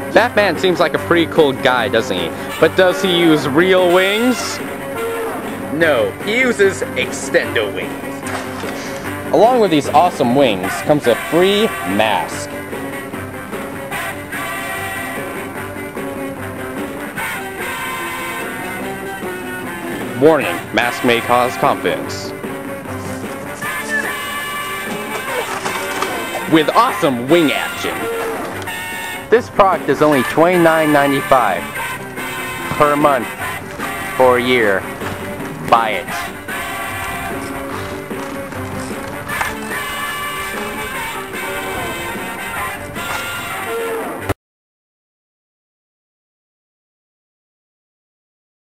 That man seems like a pretty cool guy, doesn't he? But does he use real wings? No, he uses Extendo Wings. Along with these awesome wings comes a free mask. Warning, mask may cause confidence. With awesome wing action. This product is only $29.95 per month for a year. Buy it.